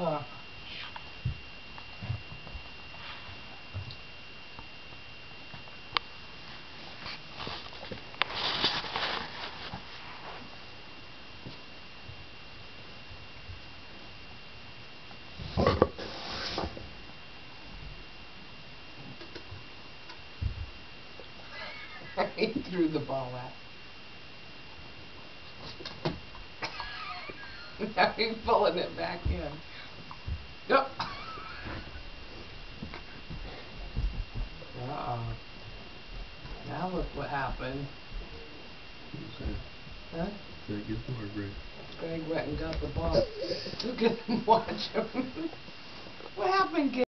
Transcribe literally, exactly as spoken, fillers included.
Uh. He threw the ball out. Now he's pulling it back in. Yep. Uh-oh. Now look what happened. Huh? Did it get more Greg? Greg went and got the ball. Look at him, watch him. What happened, Gizmo?